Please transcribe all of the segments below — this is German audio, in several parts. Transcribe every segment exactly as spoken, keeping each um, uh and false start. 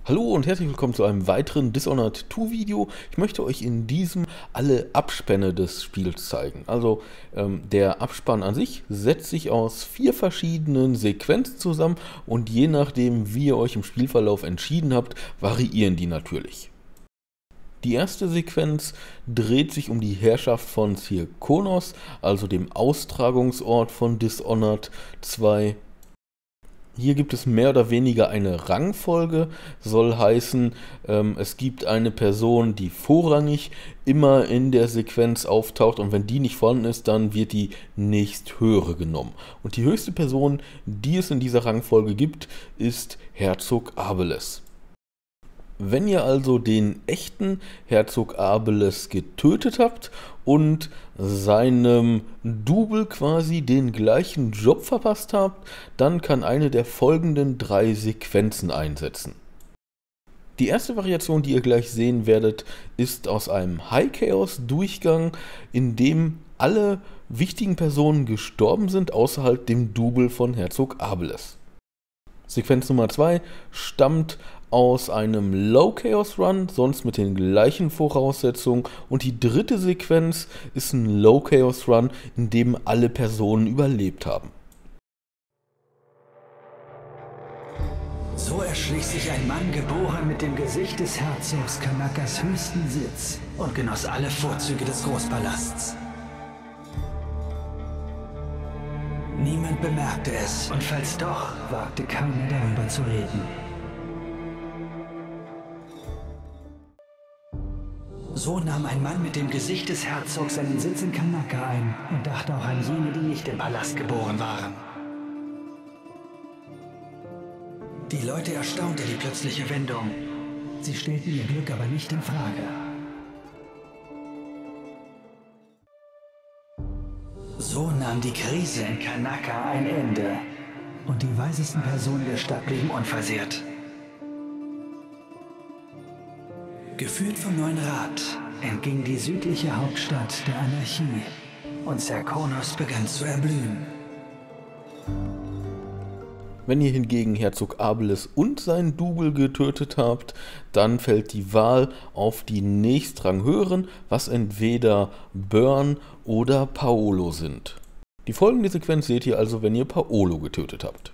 Hallo und herzlich willkommen zu einem weiteren Dishonored zwei Video. Ich möchte euch in diesem alle Abspänne des Spiels zeigen. Also ähm, der Abspann an sich setzt sich aus vier verschiedenen Sequenzen zusammen und je nachdem, wie ihr euch im Spielverlauf entschieden habt, variieren die natürlich. Die erste Sequenz dreht sich um die Herrschaft von Zirkonos, also dem Austragungsort von Dishonored zwei. Hier gibt es mehr oder weniger eine Rangfolge, soll heißen, ähm, es gibt eine Person, die vorrangig immer in der Sequenz auftaucht und wenn die nicht vorhanden ist, dann wird die nächsthöhere genommen. Und die höchste Person, die es in dieser Rangfolge gibt, ist Herzog Arbeles. Wenn ihr also den echten Herzog Arbeles getötet habt und seinem Double quasi den gleichen Job verpasst habt, dann kann eine der folgenden drei Sequenzen einsetzen. Die erste Variation, die ihr gleich sehen werdet, ist aus einem High Chaos Durchgang, in dem alle wichtigen Personen gestorben sind, außer halt dem Double von Herzog Arbeles. Sequenz Nummer zwei stammt aus einem Low Chaos Run, sonst mit den gleichen Voraussetzungen. Und die dritte Sequenz ist ein Low Chaos Run, in dem alle Personen überlebt haben. So erschließt sich ein Mann, geboren mit dem Gesicht des Herzogs Kanakas höchsten Sitz und genoss alle Vorzüge des Großpalasts. Niemand bemerkte es, und falls doch, wagte keiner darüber zu reden. So nahm ein Mann mit dem Gesicht des Herzogs seinen Sitz in Kanaka ein und dachte auch an jene, die nicht im Palast geboren waren. Die Leute erstaunte die plötzliche Wendung. Sie stellten ihr Glück aber nicht in Frage. So nahm die Krise in Kanaka ein Ende und die weisesten Personen der Stadt blieben unversehrt. Geführt vom neuen Rat entging die südliche Hauptstadt der Anarchie und Zirkonos begann zu erblühen. Wenn ihr hingegen Herzog Arbeles und seinen Double getötet habt, dann fällt die Wahl auf die nächstranghöheren, was entweder Burn oder Paolo sind. Die folgende Sequenz seht ihr also, wenn ihr Paolo getötet habt.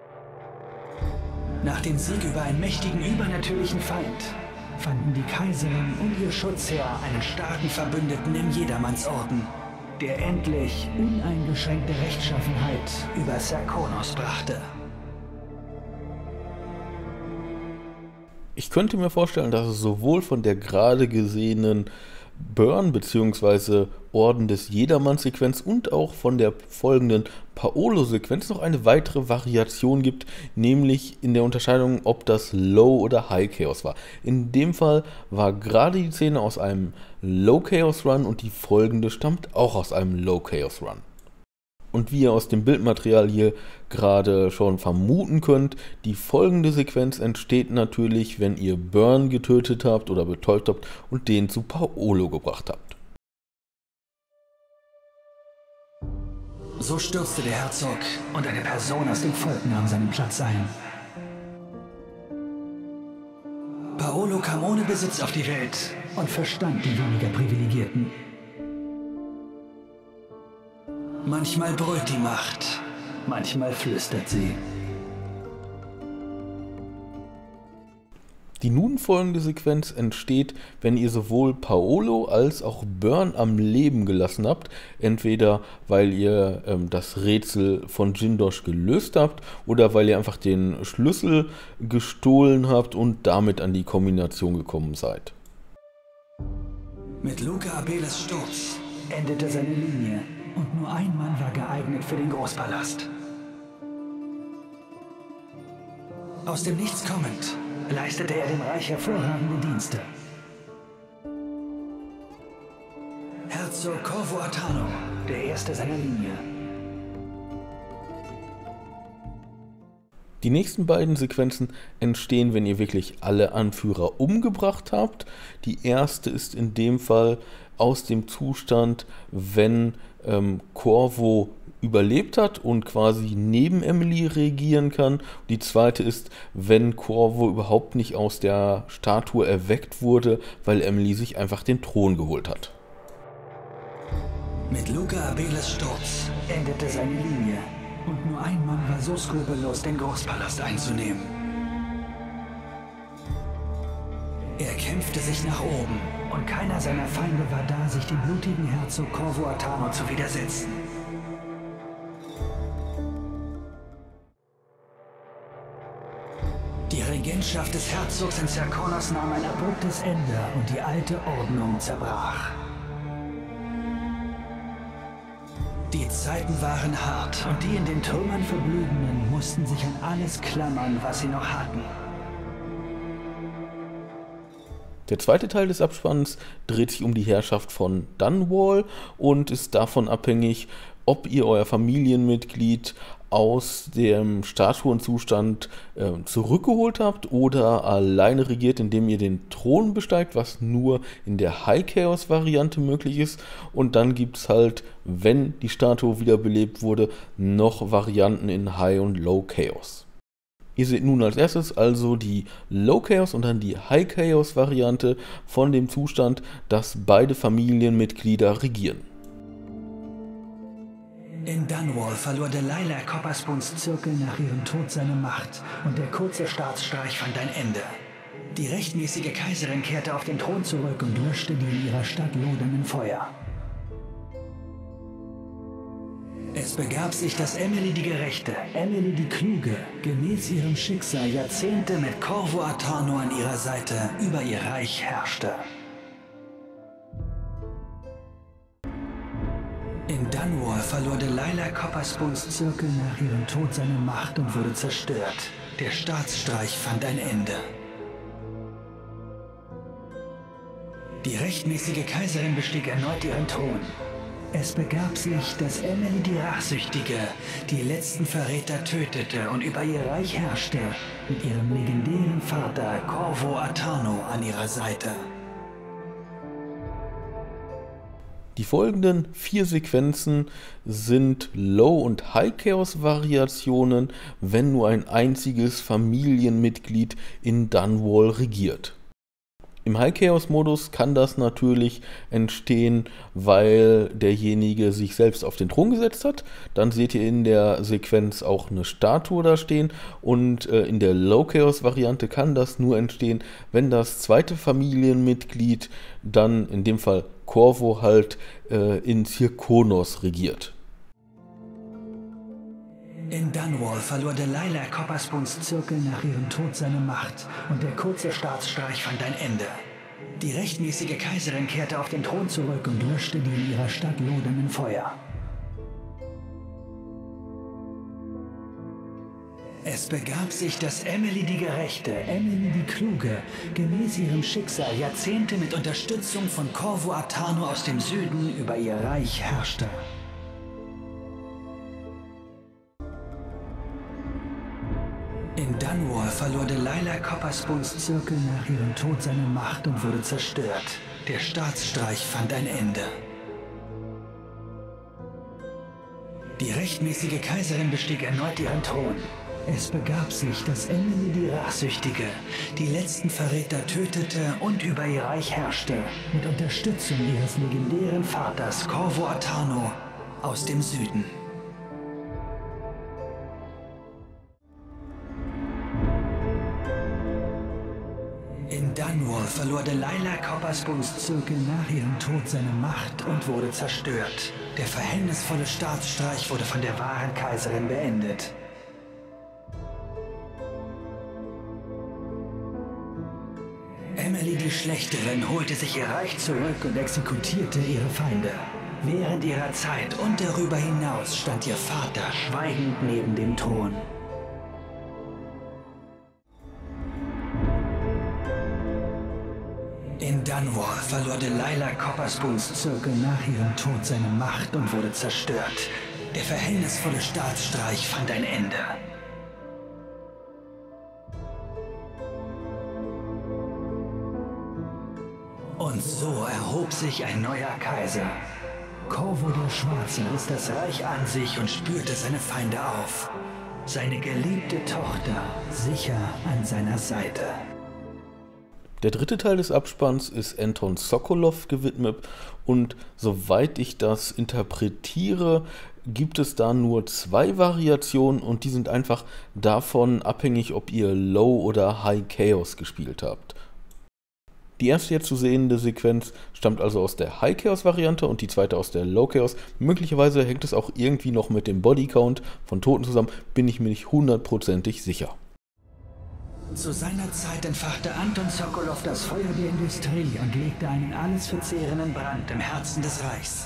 Nach dem Sieg über einen mächtigen übernatürlichen Feind fanden die Kaiserin und ihr Schutzherr einen starken Verbündeten im Jedermannsorden, der endlich uneingeschränkte Rechtschaffenheit über Zirkonos brachte. Ich könnte mir vorstellen, dass es sowohl von der gerade gesehenen Burn bzw. Orden des Jedermanns-Sequenz und auch von der folgenden Paolo-Sequenz noch eine weitere Variation gibt, nämlich in der Unterscheidung, ob das Low oder High Chaos war. In dem Fall war gerade die Szene aus einem Low Chaos Run und die folgende stammt auch aus einem Low Chaos Run. Und wie ihr aus dem Bildmaterial hier gerade schon vermuten könnt, die folgende Sequenz entsteht natürlich, wenn ihr Burn getötet habt oder betäubt habt und den zu Paolo gebracht habt. So stürzte der Herzog und eine Person aus dem Volk nahm seinen Platz ein. Paolo kam ohne Besitz auf die Welt und verstand die weniger Privilegierten. Manchmal brüllt die Macht, manchmal flüstert sie. Die nun folgende Sequenz entsteht, wenn ihr sowohl Paolo als auch Burn am Leben gelassen habt, entweder weil ihr ähm, das Rätsel von Jindosh gelöst habt oder weil ihr einfach den Schlüssel gestohlen habt und damit an die Kombination gekommen seid. Mit Luca Arbeles Sturz endete seine Linie. Und nur ein Mann war geeignet für den Großpalast. Aus dem Nichts kommend, leistete er dem Reich hervorragende Dienste. Herzog Corvo Attano, der erste seiner Linie. Die nächsten beiden Sequenzen entstehen, wenn ihr wirklich alle Anführer umgebracht habt. Die erste ist in dem Fall aus dem Zustand, wenn ähm, Corvo überlebt hat und quasi neben Emily regieren kann. Die zweite ist, wenn Corvo überhaupt nicht aus der Statue erweckt wurde, weil Emily sich einfach den Thron geholt hat. Mit Luca Abeles Sturz endete seine Linie und nur ein Mann war so skrupellos, den Großpalast einzunehmen. Er kämpfte sich nach oben und keiner seiner Feinde war da, sich dem blutigen Herzog Corvo Attano zu widersetzen. Die Regentschaft des Herzogs in Serkonos nahm ein abruptes Ende und die alte Ordnung zerbrach. Die Zeiten waren hart und die in den Trümmern Verbliebenen mussten sich an alles klammern, was sie noch hatten. Der zweite Teil des Abspanns dreht sich um die Herrschaft von Dunwall und ist davon abhängig, ob ihr euer Familienmitglied aus dem Statuenzustand äh, zurückgeholt habt oder alleine regiert, indem ihr den Thron besteigt, was nur in der High Chaos Variante möglich ist. Und dann gibt es halt, wenn die Statue wiederbelebt wurde, noch Varianten in High und Low Chaos. Ihr seht nun als erstes also die Low Chaos und dann die High Chaos Variante von dem Zustand, dass beide Familienmitglieder regieren. In Dunwall verlor Delilah Copperspoons Zirkel nach ihrem Tod seine Macht und der kurze Staatsstreich fand ein Ende. Die rechtmäßige Kaiserin kehrte auf den Thron zurück und löschte die in ihrer Stadt lodernden Feuer. Es begab sich, dass Emily die Gerechte, Emily die Kluge, gemäß ihrem Schicksal Jahrzehnte mit Corvo Attano an ihrer Seite über ihr Reich herrschte. In Dunwall verlor Delilah Copperspoons Zirkel nach ihrem Tod seine Macht und wurde zerstört. Der Staatsstreich fand ein Ende. Die rechtmäßige Kaiserin bestieg erneut ihren Thron. Es begab sich, dass Emily die Rachsüchtige die letzten Verräter tötete und über ihr Reich herrschte, mit ihrem legendären Vater Corvo Attano an ihrer Seite. Die folgenden vier Sequenzen sind Low- und High-Chaos-Variationen, wenn nur ein einziges Familienmitglied in Dunwall regiert. Im High-Chaos-Modus kann das natürlich entstehen, weil derjenige sich selbst auf den Thron gesetzt hat. Dann seht ihr in der Sequenz auch eine Statue da stehen. Und äh, in der Low-Chaos-Variante kann das nur entstehen, wenn das zweite Familienmitglied dann, in dem Fall Corvo, halt äh, in Serkonos regiert. In Dunwall verlor Delilah Copperspoons Zirkel nach ihrem Tod seine Macht und der kurze Staatsstreich fand ein Ende. Die rechtmäßige Kaiserin kehrte auf den Thron zurück und löschte die in ihrer Stadt lodernden Feuer. Es begab sich, dass Emily die Gerechte, Emily die Kluge, gemäß ihrem Schicksal Jahrzehnte mit Unterstützung von Corvo Attano aus dem Süden über ihr Reich herrschte. In Dunwall verlor Delilah Copperspoons Zirkel nach ihrem Tod seine Macht und wurde zerstört. Der Staatsstreich fand ein Ende. Die rechtmäßige Kaiserin bestieg erneut ihren Thron. Es begab sich, dass Emily die Rachsüchtige die letzten Verräter tötete und über ihr Reich herrschte, mit Unterstützung ihres legendären Vaters Corvo Attano aus dem Süden. In Dunwall verlor Delilah Copperspoons Zirkel nach ihrem Tod seine Macht und wurde zerstört. Der verhängnisvolle Staatsstreich wurde von der wahren Kaiserin beendet. Emily die Schlechterin holte sich ihr Reich zurück und exekutierte ihre Feinde. Während ihrer Zeit und darüber hinaus stand ihr Vater schweigend neben dem Thron. In Dunwall verlor Delilah Copperspoons Zirkel nach ihrem Tod seine Macht und wurde zerstört. Der verhängnisvolle Staatsstreich fand ein Ende. Und so erhob sich ein neuer Kaiser. Corvo der Schwarze riss das Reich an sich und spürte seine Feinde auf. Seine geliebte Tochter sicher an seiner Seite. Der dritte Teil des Abspanns ist Anton Sokolov gewidmet und soweit ich das interpretiere, gibt es da nur zwei Variationen und die sind einfach davon abhängig, ob ihr Low oder High Chaos gespielt habt. Die erste jetzt zu sehende Sequenz stammt also aus der High Chaos Variante und die zweite aus der Low Chaos. Möglicherweise hängt es auch irgendwie noch mit dem Bodycount von Toten zusammen, bin ich mir nicht hundertprozentig sicher. Zu seiner Zeit entfachte Anton Sokolov das Feuer der Industrie und legte einen alles verzehrenden Brand im Herzen des Reichs.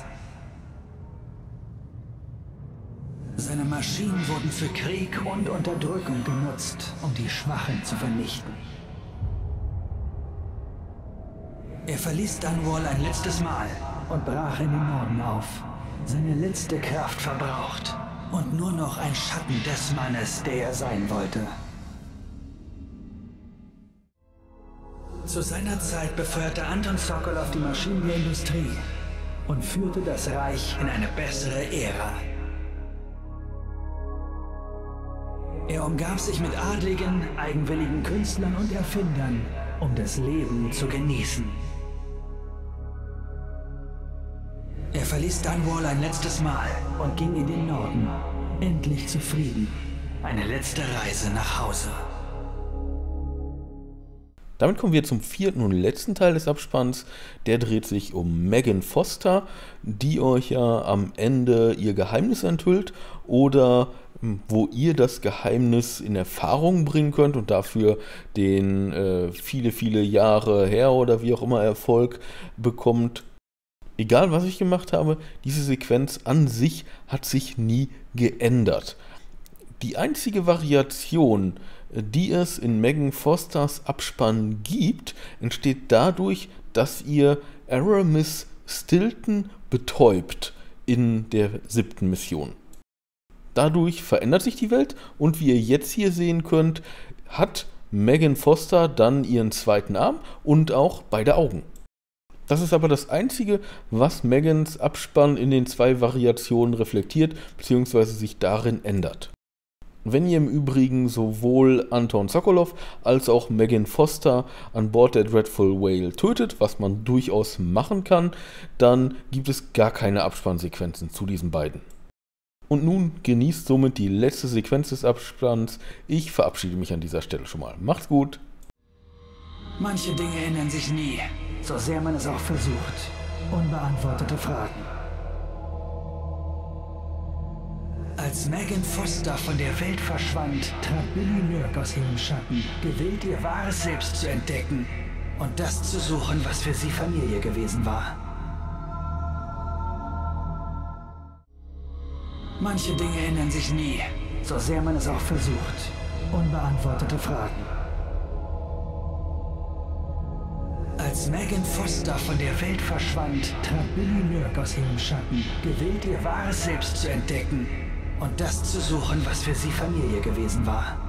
Seine Maschinen wurden für Krieg und Unterdrückung genutzt, um die Schwachen zu vernichten. Er verließ Dunwall ein letztes Mal und brach in den Norden auf. Seine letzte Kraft verbraucht und nur noch ein Schatten des Mannes, der er sein wollte. Zu seiner Zeit befeuerte Anton Sokolov die Maschinen der Industrie und führte das Reich in eine bessere Ära. Er umgab sich mit adligen, eigenwilligen Künstlern und Erfindern, um das Leben zu genießen. Er verließ Dunwall ein letztes Mal und ging in den Norden, endlich zufrieden. Eine letzte Reise nach Hause. Damit kommen wir zum vierten und letzten Teil des Abspanns. Der dreht sich um Megan Foster, die euch ja am Ende ihr Geheimnis enthüllt oder wo ihr das Geheimnis in Erfahrung bringen könnt und dafür den äh, viele, viele Jahre her oder wie auch immer Erfolg bekommt. Egal, was ich gemacht habe, diese Sequenz an sich hat sich nie geändert. Die einzige Variation, die es in Megan Fosters Abspann gibt, entsteht dadurch, dass ihr Aramis Stilton betäubt in der siebten Mission. Dadurch verändert sich die Welt und wie ihr jetzt hier sehen könnt, hat Megan Foster dann ihren zweiten Arm und auch beide Augen. Das ist aber das Einzige, was Megans Abspann in den zwei Variationen reflektiert bzw. sich darin ändert. Wenn ihr im Übrigen sowohl Anton Sokolov als auch Megan Foster an Bord der Dreadful Whale tötet, was man durchaus machen kann, dann gibt es gar keine Abspannsequenzen zu diesen beiden. Und nun genießt somit die letzte Sequenz des Abspanns. Ich verabschiede mich an dieser Stelle schon mal. Macht's gut! Manche Dinge ändern sich nie, so sehr man es auch versucht. Unbeantwortete Fragen. Als Megan Foster von der Welt verschwand, trat Billy Lurk aus ihrem Schatten, gewillt, ihr wahres Selbst zu entdecken und das zu suchen, was für sie Familie gewesen war. Manche Dinge ändern sich nie, so sehr man es auch versucht. Unbeantwortete Fragen. Als Megan Foster von der Welt verschwand, trat Billy Lurk aus ihrem Schatten, gewillt, ihr wahres Selbst zu entdecken und das zu suchen, was für sie Familie gewesen war.